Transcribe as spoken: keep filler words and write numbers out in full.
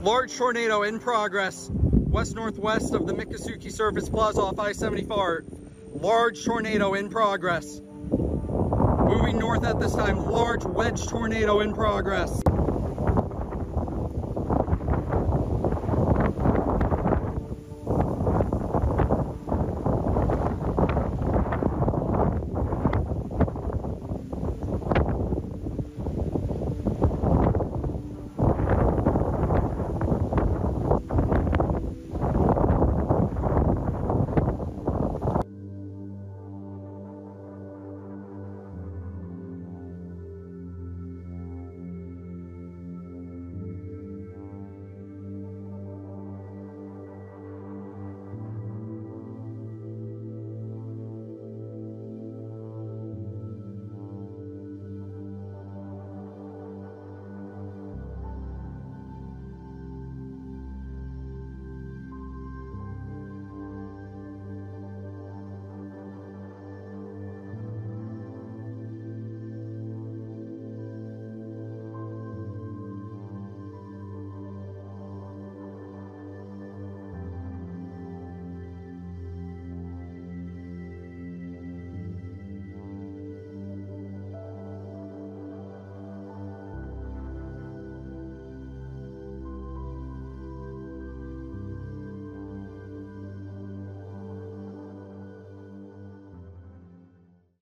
Large tornado in progress. West-northwest of the Miccosukee Surface Plaza off I seventy-four. Large tornado in progress. Moving north at this time. Large wedge tornado in progress.